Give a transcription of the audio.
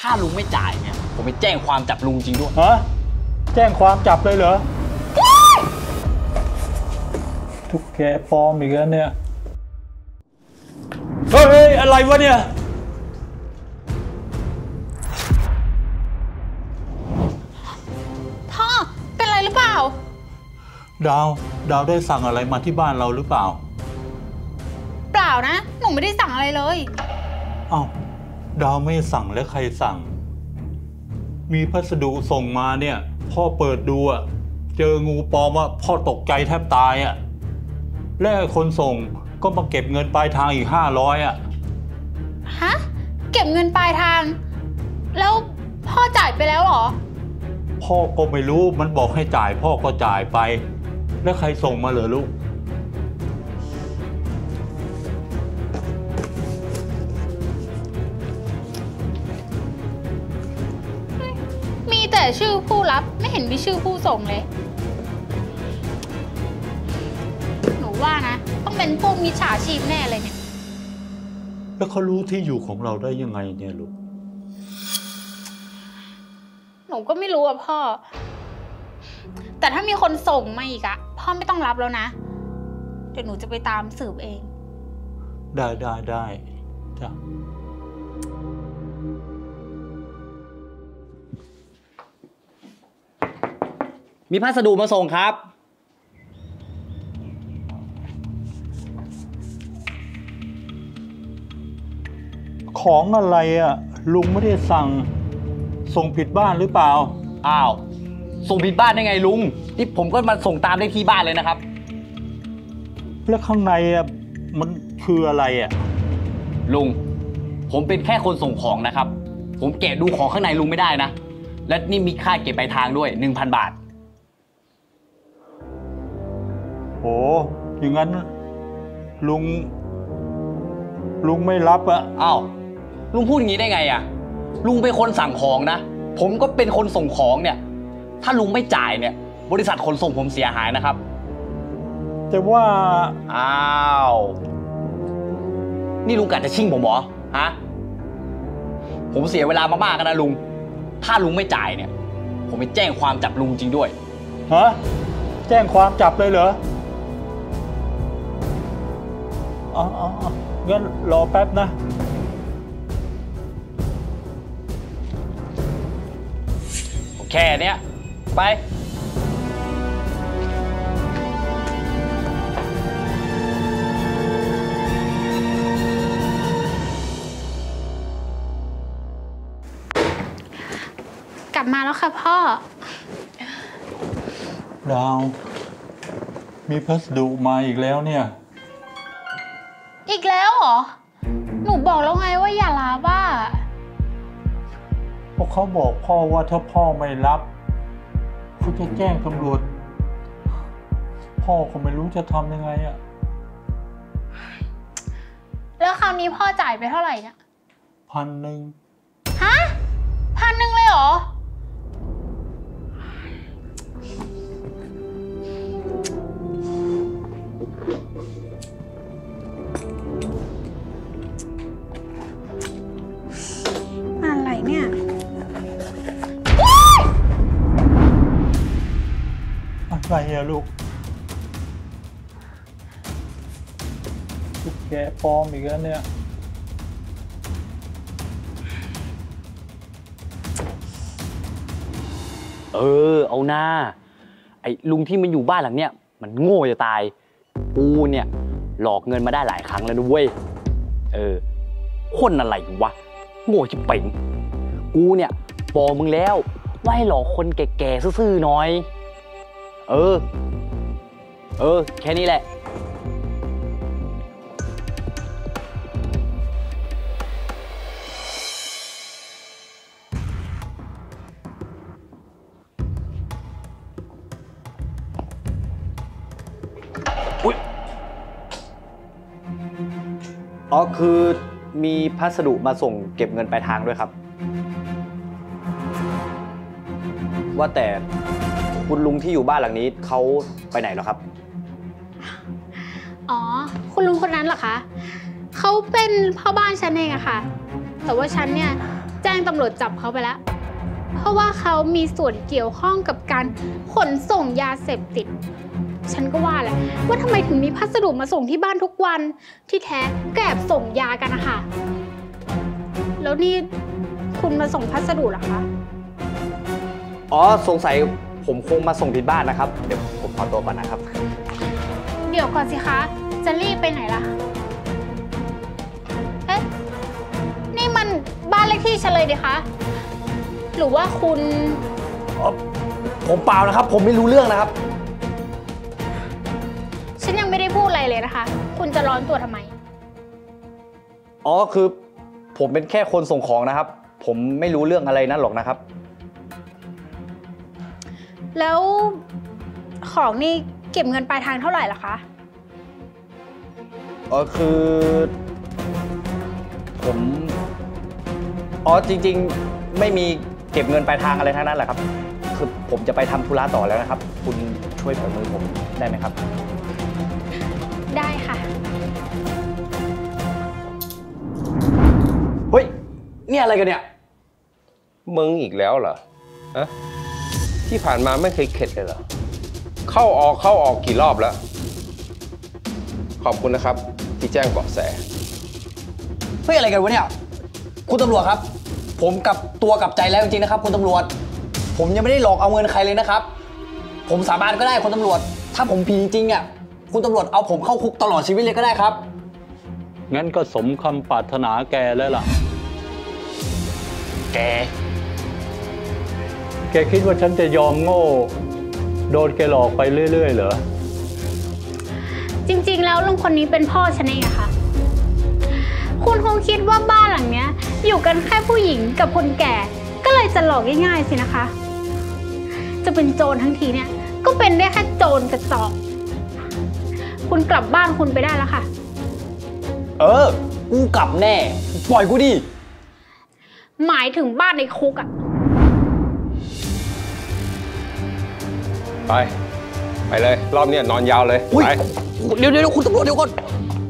ถ้าลุงไม่จ่ายเนี่ยผมไปแจ้งความจับลุงจริงด้วยฮะแจ้งความจับเลยเหรอทุกแกปลอมอีกแล้วเนี่ยเฮ้ยอะไรวะเนี่ยพ่อเป็นอะไรหรือเปล่าดาวได้สั่งอะไรมาที่บ้านเราหรือเปล่าเปล่านะหนูไม่ได้สั่งอะไรเลยอ้าวดาวไม่สั่งแล้วใครสั่งมีพัสดุส่งมาเนี่ยพ่อเปิดดูอ่ะเจองูปลอมอ่ะพ่อตกใจแทบตายอ่ะและคนส่งก็มาเก็บเงินปลายทางอีก500อ่ะฮะเก็บเงินปลายทางแล้วพ่อจ่ายไปแล้วเหรอพ่อก็ไม่รู้มันบอกให้จ่ายพ่อก็จ่ายไปแล้วใครส่งมาเหรอลูกมีแต่ชื่อผู้รับไม่เห็นมีชื่อผู้ส่งเลยหนูว่านะต้องเป็นพวกมิจฉาชีพแน่เลยเนี่ยแล้วเขารู้ที่อยู่ของเราได้ยังไงเนี่ยลูกหนูก็ไม่รู้อะพ่อแต่ถ้ามีคนส่งมาอีกอะพ่อไม่ต้องรับแล้วนะเดี๋ยวหนูจะไปตามสืบเองได้จ้ะมีพัสดุมาส่งครับของอะไรอ่ะลุงไม่ได้สั่งส่งผิดบ้านหรือเปล่าอ้าวส่งผิดบ้านได้ไงลุงที่ผมก็มาส่งตามเลขที่บ้านเลยนะครับแล้วข้างในอ่ะมันคืออะไรอ่ะลุงผมเป็นแค่คนส่งของนะครับผมแกะดูของข้างในลุงไม่ได้นะและนี่มีค่าเก็บปลายทางด้วย 1,000 บาทโอ้อย่างนั้นลุงไม่รับอ่ะอ้าวลุงพูดอย่างนี้ได้ไงอ่ะลุงเป็นคนสั่งของนะผมก็เป็นคนส่งของเนี่ยถ้าลุงไม่จ่ายเนี่ยบริษัทขนส่งผมเสียหายนะครับแต่ว่าอ้าวนี่ลุงกะจะชิ่งผมเหรอฮะผมเสียเวลามากๆนะลุงถ้าลุงไม่จ่ายเนี่ยผมไปแจ้งความจับลุงจริงด้วยฮะแจ้งความจับเลยเหรออ๋องั้นรอแป๊บนะแค่เนี้ยไปกลับมาแล้วค่ะพ่อดาวมีพัสดุมาอีกแล้วเนี่ยอีกแล้วเหรอหนูบอกแล้วไงว่าอย่าลาบ้าพวกเขาบอกพ่อว่าถ้าพ่อไม่รับเขาจะแจ้งตำรวจพ่อก็ไม่รู้จะทำยังไงอ่ะแล้วคราวนี้พ่อจ่ายไปเท่าไหร่เนี่ย 1,000ฮะ1,000เลยเหรออะไรเนี่ยอะไรอะลูกแกปลอมอีกแล้วเนี่ยเอาหน้าไอ้ลุงที่มันอยู่บ้านหลังเนี้ยมันโง่จะตายกูเนี่ยหลอกเงินมาได้หลายครั้งแล้วนะเว้ยคนอะไรวะโง่ชิบเป่งกูเนี่ยบอกมึงแล้วว่าให้หลอกคนแก่ๆซื่อๆหน่อยแค่นี้แหละคือมีพัสดุมาส่งเก็บเงินปลายทางด้วยครับว่าแต่คุณลุงที่อยู่บ้านหลังนี้เขาไปไหนแล้วครับอ๋อคุณลุงคนนั้นเหรอคะเขาเป็นพ่อบ้านฉันเองอะค่ะแต่ว่าฉันเนี่ยแจ้งตำรวจจับเขาไปแล้ว เพราะว่าเขามีส่วนเกี่ยวข้องกับการขนส่งยาเสพติด ฉันก็ว่าแหละว่าทำไมถึงมีพัสดุมาส่งที่บ้านทุกวันที่แท้ก็แอบส่งยากันนะคะแล้วนี่คุณมาส่งพัสดุเหรอคะอ๋อสงสัยผมคงมาส่งผิดบ้านนะครับ เดี๋ยวผมขอตัวก่อนนะครับเดี๋ยวก่อนสิคะ จะรีบไปไหนล่ะ เอ๊ะ นี่มันบ้านเลขที่ฉันเลยดิคะ หรือว่าคุณผมเปล่านะครับ ผมไม่รู้เรื่องนะครับฉันยังไม่ได้พูดอะไรเลยนะคะ คุณจะร้อนตัวทำไมอ๋อคือผมเป็นแค่คนส่งของนะครับ ผมไม่รู้เรื่องอะไรนั่นหรอกนะครับแล้วของนี่เก็บเงินปลายทางเท่าไหร่ล่ะคะอ๋อคือผมจริงๆไม่มีเก็บเงินปลายทางอะไรทั้งนั้นแหละครับ คือผมจะไปทำธุระต่อแล้วนะครับ คุณช่วยปล่อยมือผมได้ไหมครับได้ค่ะเฮ้ยนี่อะไรกันเนี่ยมึงอีกแล้วเหรอฮะที่ผ่านมาไม่เคยเข็ดเลยเหรอ เข้าออกกี่รอบแล้ว ขอบคุณนะครับ ที่แจ้งเบาะแสเฮ้ยอะไรกันวะเนี่ยคุณตำรวจครับ ผมกลับตัวกลับใจแล้วจริงๆนะครับคุณตำรวจ ผมยังไม่ได้หลอกเอาเงินใครเลยนะครับ ผมสาบานก็ได้คุณตำรวจ ถ้าผมผิดจริงๆเนี่ยคุณตำรวจเอาผมเข้าคุกตลอดชีวิตเลยก็ได้ครับงั้นก็สมคำปรารถนาแกแล้วล่ะแกแกคิดว่าฉันจะยอมโง่ โดนแกหลอกไปเรื่อยๆเหรอจริงๆ แล้วลุงคนนี้เป็นพ่อฉันเองอะค่ะ คุณคงคิดว่าบ้านหลังเนี้ย อยู่กันแค่ผู้หญิงกับคนแก่ ก็เลยจะหลอกง่ายๆสินะคะ จะเป็นโจรทั้งทีเนี่ย ก็เป็นได้แค่โจรกระจอก คุณกลับบ้านคุณไปได้แล้วค่ะกูกลับแน่ ปล่อยกูดิหมายถึงบ้านในคุกอะไปเลย รอบนี้นอนยาวเลยอุ๊ยไปเดี๋ยวคุณตำรวจเดี๋ยวก่อน